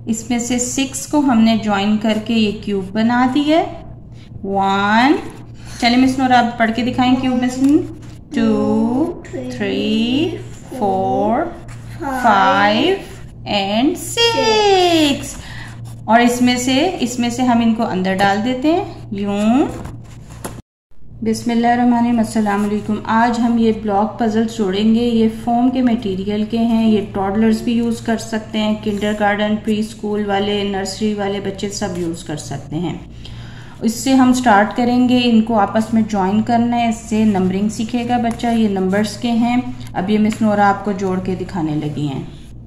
इसमें से 6 को हमने ज्वाइन करके ये क्यूब बना दी है। 1, चलिए मिस नोरा आप पढ़ के दिखाएं क्यूब में से। 2, 3, 4, 5 एंड 6। और इसमें से हम इनको अंदर डाल देते हैं यूं। बिस्मिल्लाहिर्रहमानिर्रहीम, अस्सलाम वालेकुम। आज हम ये ब्लॉक पजल्स जोड़ेंगे। ये फोम के मटेरियल के हैं। ये टॉडलर्स भी यूज़ कर सकते हैं, किंडरगार्टन, प्री स्कूल वाले, नर्सरी वाले बच्चे सब यूज़ कर सकते हैं। इससे हम स्टार्ट करेंगे, इनको आपस में ज्वाइन करना है, इससे नंबरिंग सीखेगा बच्चा। ये नंबर्स के हैं। अब ये मिस नोरा आपको जोड़ के दिखाने लगी हैं।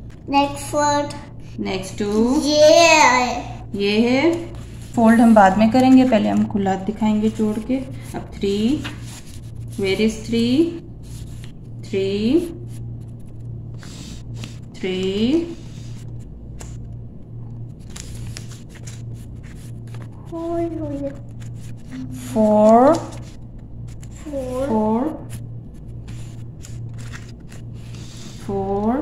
नेक्स्ट 2 ये है। फोल्ड हम बाद में करेंगे, पहले हम खुला दिखाएंगे जोड़ के। अब 3, वेयर इज 3, 3, 3, 4, 4, 4,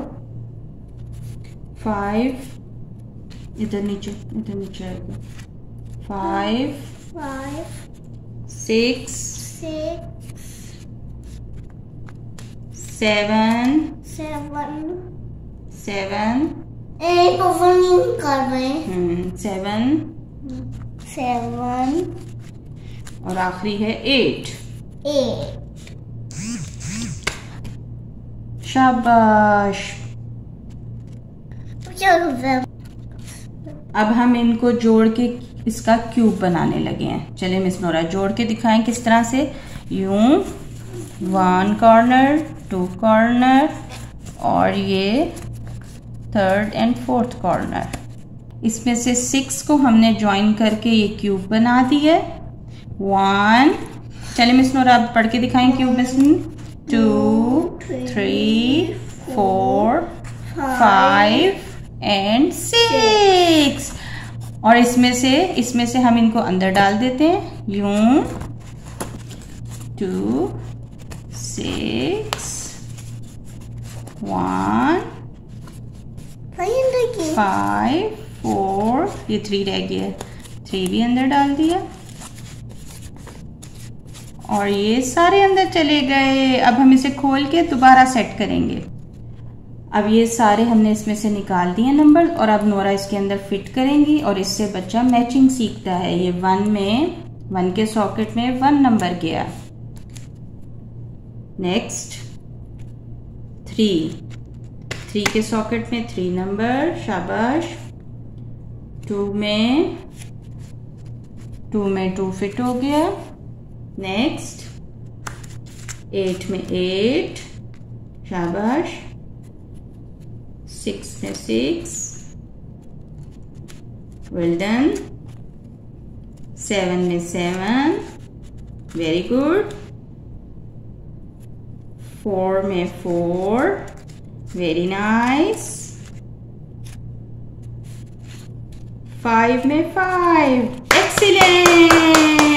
5, इधर नीचे आएगा। 5, 6, 7, 7 और आखिरी है 8। शाबाश। अब हम इनको जोड़ के इसका क्यूब बनाने लगे हैं। चलिए मिस नोरा जोड़ के दिखाएं किस तरह से। यूं 1 कॉर्नर, 2 कॉर्नर और ये 3rd एंड 4th कॉर्नर। इसमें से 6 को हमने ज्वाइन करके ये क्यूब बना दी है। 1, चलिए मिस नोरा आप पढ़ के दिखाएं क्यूब में से। 2, 3, 4, 5 एंड 6। और इसमें से हम इनको अंदर डाल देते हैं यूं। 2, 6, 1, 5, 4, ये 3 रह गया, 3 भी अंदर डाल दिया और ये सारे अंदर चले गए। अब हम इसे खोल के दोबारा सेट करेंगे। अब ये सारे हमने इसमें से निकाल दिए नंबर और अब नोरा इसके अंदर फिट करेंगी और इससे बच्चा मैचिंग सीखता है। ये 1 के सॉकेट में 1 नंबर गया। नेक्स्ट 3 के सॉकेट में 3 नंबर, शाबाश। 2 में 2 फिट हो गया। नेक्स्ट 8 में 8, शाबाश। 6 में 6, वेल डन। 7 में 7, वेरी गुड। 4 में 4, वेरी नाइस। 5 में 5, एक्सीलेंट।